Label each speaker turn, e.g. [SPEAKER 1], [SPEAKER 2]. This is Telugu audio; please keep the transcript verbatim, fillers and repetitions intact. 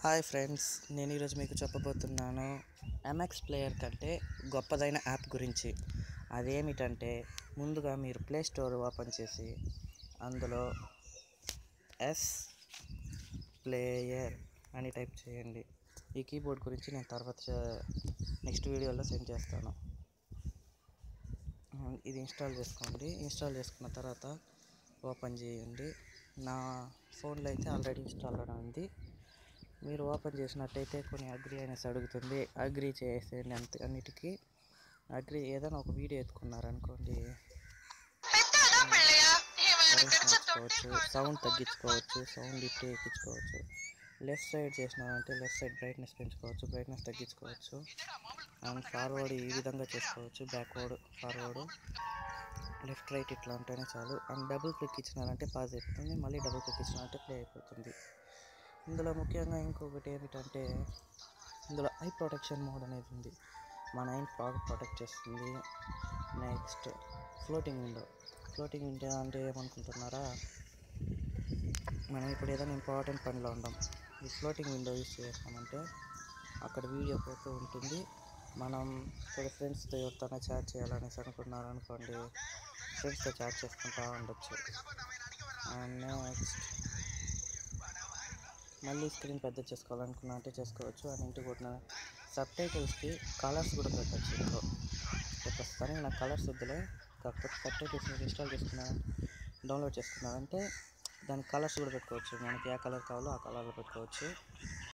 [SPEAKER 1] హాయ్ ఫ్రెండ్స్, నేను ఈరోజు మీకు చెప్పబోతున్నాను ఎంఎక్స్ ప్లేయర్ కంటే గొప్పదైన యాప్ గురించి. అదేమిటంటే, ముందుగా మీరు ప్లే స్టోర్ ఓపెన్ చేసి అందులో ఎస్ ప్లేయర్ అని టైప్ చేయండి. ఈ కీబోర్డ్ గురించి నేను తర్వాత నెక్స్ట్ వీడియోలో సెండ్ చేస్తాను. ఇది ఇన్స్టాల్ చేసుకోండి. ఇన్స్టాల్ చేసుకున్న తర్వాత ఓపెన్ చేయండి. నా ఫోన్లో అయితే ఆల్రెడీ ఇన్స్టాల్ అయి ఉంది. మీరు ఓపెన్ చేసినట్టయితే కొన్ని అగ్రి అనేసి అడుగుతుంది. అగ్రి చేసేయండి. అంత అన్నిటికీ అగ్రి. ఏదైనా ఒక వీడియో ఎత్తుకున్నారనుకోండి, మార్చుకోవచ్చు, సౌండ్ తగ్గించుకోవచ్చు, సౌండ్ ఇట్టే ఎక్కించుకోవచ్చు. లెఫ్ట్ సైడ్ చేసినారంటే లెఫ్ట్ సైడ్ బ్రైట్నెస్ పెంచుకోవచ్చు, బ్రైట్నెస్ తగ్గించుకోవచ్చు. అండ్ ఫార్వర్డ్ ఈ విధంగా చేసుకోవచ్చు, బ్యాక్వర్డ్, ఫార్వర్డ్, లెఫ్ట్ రైట్ ఇట్లా ఉంటేనే చాలు. అండ్ డబుల్ క్లిక్ ఇచ్చినారంటే పాజ్ అయిపోతుంది, మళ్ళీ డబుల్ క్లిక్ ఇచ్చినారంటే ప్లే అయిపోతుంది. ఇందులో ముఖ్యంగా ఇంకొకటి ఏమిటంటే, ఇందులో ఐ ప్రొటెక్షన్ మోడ్ అనేది ఉంది. మన ఐని బాగా ప్రొటెక్ట్ చేస్తుంది. Next floating window. Floating window అంటే ఏమనుకుంటున్నారా? మనం ఇప్పుడు ఏదైనా ఇంపార్టెంట్ పనిలో ఉంటాం, ఈ ఫ్లోటింగ్ విండో యూస్ చేస్తామంటే అక్కడ వీడియో పోతూ ఉంటుంది. మనం ఇక్కడ ఫ్రెండ్స్తో ఎవరితోనే చాట్ చేయాలనేసి అనుకున్నారనుకోండి, ఫ్రెండ్స్తో చాట్ చేసుకుంటూ ఉండొచ్చు. అండ్ నెక్స్ట్ మళ్ళీ స్క్రీన్ పెద్ద చేసుకోవాలనుకున్నా అంటే చేసుకోవచ్చు. అండ్ ఇంటికి కొట్టిన సబ్ టైటిల్స్కి కలర్స్ కూడా పెట్టచ్చు. ఇంట్లో ప్రస్తుతానికి నాకు కలర్స్ వద్దులే, కాకపోతే సబ్ టైటిల్స్ మీరు ఇన్స్టాల్ చేసుకున్నా డౌన్లోడ్ చేసుకున్నారంటే దానికి కలర్స్ కూడా పెట్టుకోవచ్చు. మనకి ఏ కలర్ కావాలో ఆ కలర్లో పెట్టుకోవచ్చు.